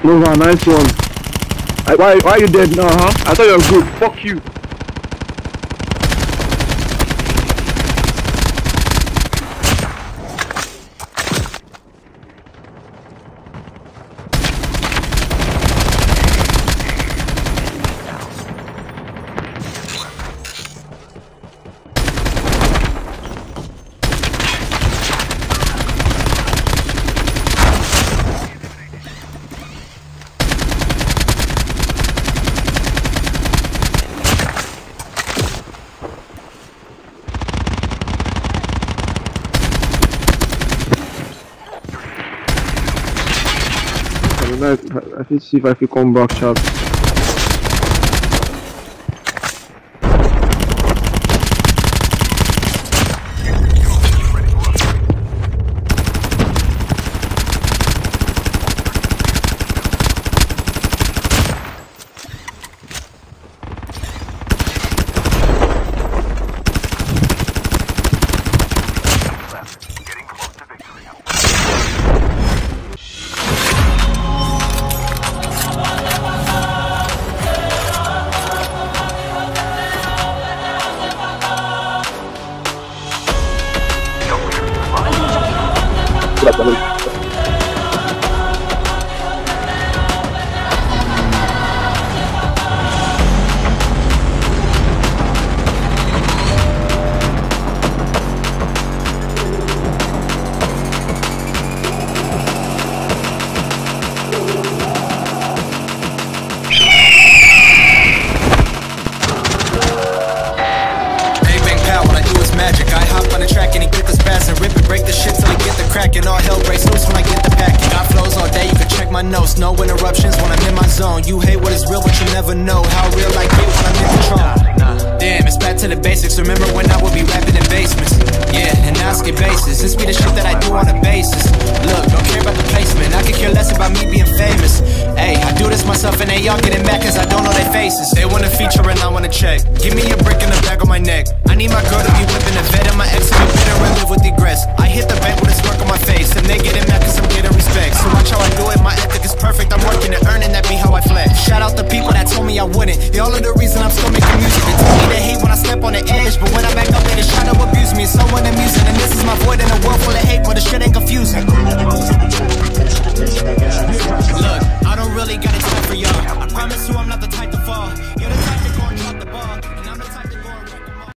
Nova, nice one. Why are you dead now, huh? I thought you were good. Fuck you. I should see if I can come back, chat. Notes, no interruptions when I'm in my zone. You hate what is real, but you never know how real I get when I'm in control. Damn, it's back to the basics. Remember when I would be rapping in basements? Yeah, and now I skip bases. This be the shit that I do on a basis. Look, don't care about the placement. I could care less about me being famous. Hey, I do this myself and they all getting mad cause I don't know their faces. They want a feature and I want a check. Give me a brick in the back of my neck. I need my girl to be whipping the vet and my ex to be bitter and live with regrets. I hit the bank with a smirk on my face and they getting mad cause I'm getting respect. So watch how I do it, my ethic is perfect. I'm working and earning, that be how I flex. Shout out the people that told me I wouldn't. Y'all are the reason I'm still making music. They told me they hate when I step on the edge, but when I back up they just try to abuse me. It's so unamusing and this is my void in a world full of hate, but the shit ain't